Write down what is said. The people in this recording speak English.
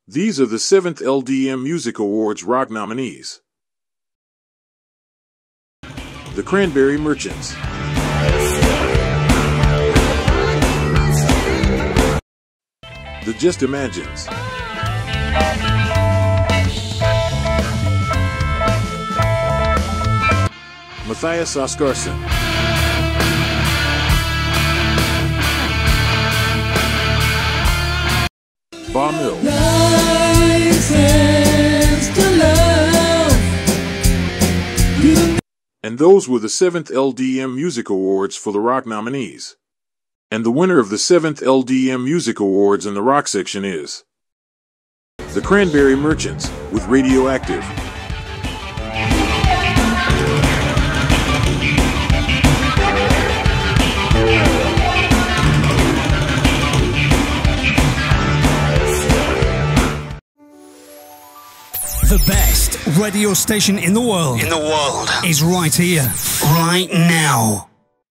These are the 7th LDM Music Awards rock nominees. The Cranberry Merchants, The Just Imagines, Mathias Oskarsson, Bamil, and those were the 7th LDM Music Awards for the rock nominees. And the winner of the 7th LDM Music Awards in the rock section is The Cranberry Merchants with Radioactive. The best radio station in the world is right here, right now.